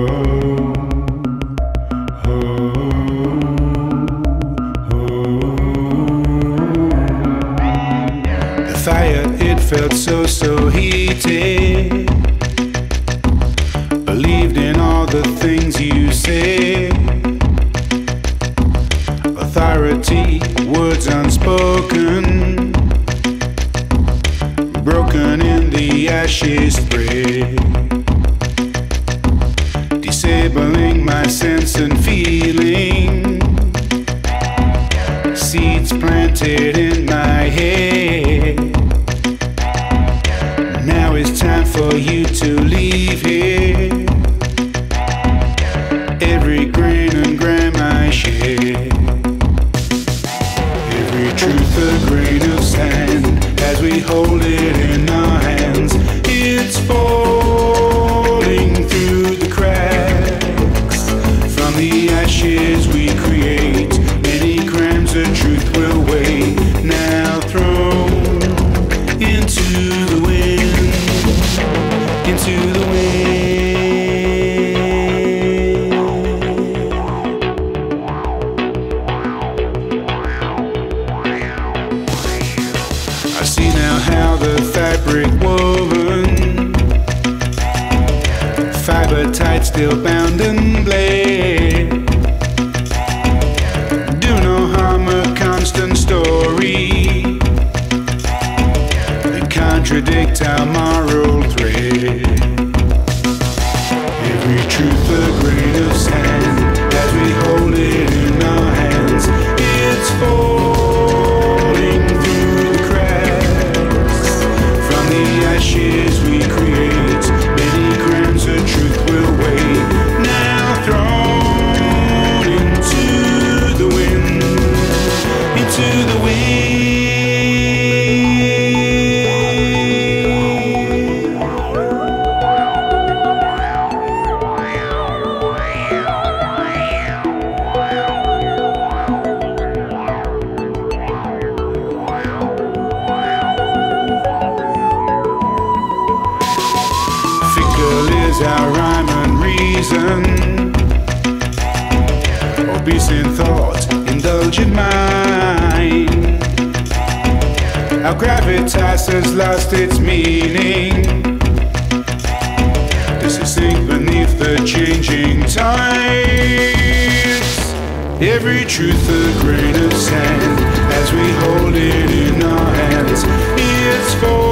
The fire, it felt so heated. Believed in all the things you said. Authority, words unspoken, broken in the ashes spread, disabling my sense and feeling. Seeds planted in my head. Now it's time for you to leave here. Every grain and gram I share, every truth a grain of sand. As we hold it in our hands, it's falling through the cracks. From the ashes we create, many grams of truth will weigh. Now thrown into the wind, into the wind. I see now how the fabric woven, fiber tight, still bound and bled. Do no harm, a constant story, they contradict our moral thread. Every truth a grain of sand. As we hold it in our hands, it's falling through the cracks. From the ashes we create, many grams of truth will weigh. Now thrown into the wind, into the wind. Our rhyme and reason, obese in thought, indulgent mind. Our gravitas has lost its meaning. Does it sink beneath the changing tides? Every truth a grain of sand. As we hold it in our hands, it's for